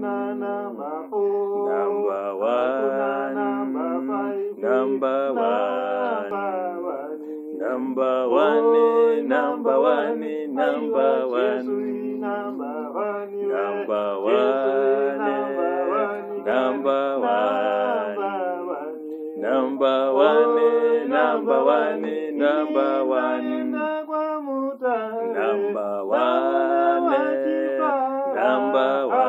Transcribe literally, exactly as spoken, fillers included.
number one, number one, number one, number one, number one, number one, number one, number one, number one, number one, number one, number one, number one.